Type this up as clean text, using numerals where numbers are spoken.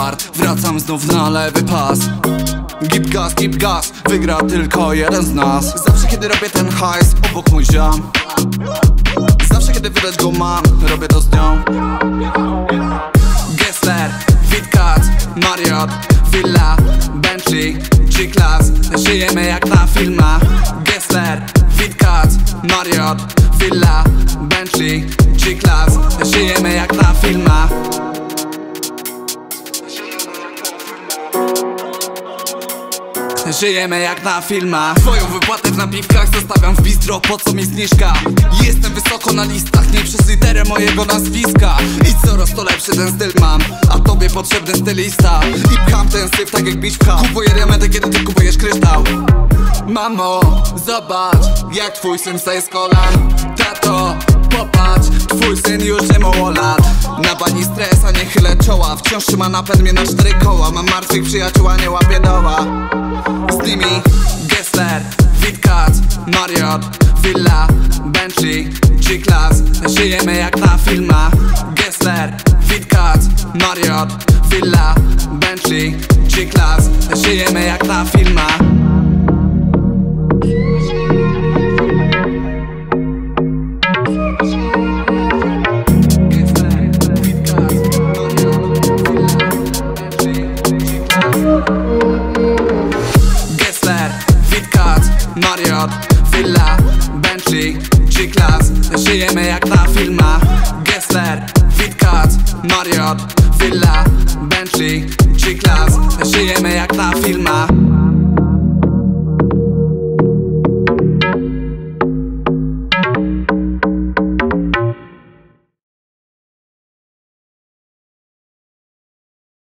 start, wracam znów na lewy pas. Gip gaz, wygra tylko jeden z nas. Zawsze kiedy robię ten hajs, obok mój ziom. Zawsze kiedy wydać go mam, robię to z nią. Gessler, Witkat, Marriott, Villa, Bentley, G-Class. Żyjemy jak na filmach. Gessler, Witkat, Marriott, Villa, Bentley, G-Class. Żyjemy jak na filmach. Żyjemy jak na filmach. Twoją wypłatę w napiwkach zostawiam w bistro, po co mi zniżka? Jestem wysoko na listach, nie przez literę mojego nazwiska. I coraz to lepszy ten styl mam, a tobie potrzebny stylista. I pcham ten syf tak jak bić pcha. Kupuję diamenty, kiedy ty kupujesz kryształ. Mamo, zobacz, jak twój syn staje z kolan. Tato, popatrz, twój syn już nie mało lat. Na bani stres, a nie chylę czoła. Wciąż trzyma napęd mnie na 4 koła. Mam martwych przyjaciół, a nie łapie doła. Z nimi Gessler, Witkat, Marriott, Villa, Bentley, G-Class. Żyjemy jak na filmach. Gessler, Witkat, Marriott, Villa, Bentley, G-Class. Żyjemy jak na filmach. Marriott, Villa, Bentley, G-Class. Żyjemy jak na filmach. Gessler, Witkat, Marriott, Villa, Bentley, G-Class. Żyjemy jak na filmach.